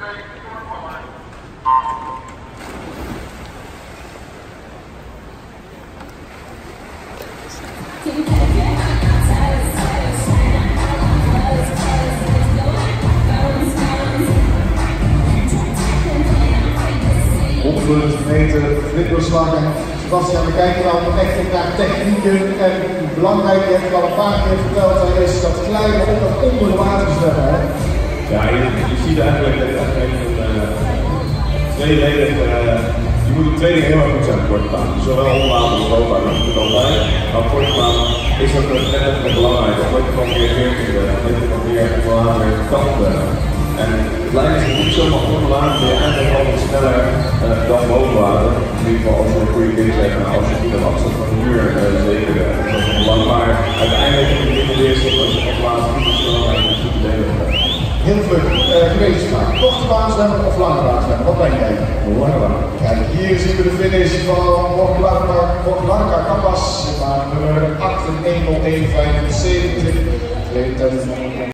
Meter flipperslagen. Sebastian, we kijken dan echt naar technieken en belangrijk, je hebt al een paar keer verteld, is dat kleine op en onder de water zwemmen. Hè? Ja, je ziet eigenlijk dat het tweeledig, je moet op twee dingen heel erg goed zijn op korte baan. Zowel onder water als boven water, dat moet het altijd. Maar op korte baan is dat net belangrijk, omdat je gewoon meer veer kunt hebben, omdat je gewoon meer onder water kan hebben. En het lijkt is niet zomaar onder water, maar je eigenlijk altijd sneller dan boven water. In ieder geval als je een goede kick hebt, als je niet op afstand van de muur zeker, dat is belangrijk. Maar uiteindelijk in de eerste als je op water niet snel en een goed delen. Heel vlug, gewetensvraag. Korte baan zwemmen of lange baan zwemmen? Wat ben jij? Lange baan. Kijk, hier zien we de finish van Bogdanka Kampas, nummer 8 1:01:75.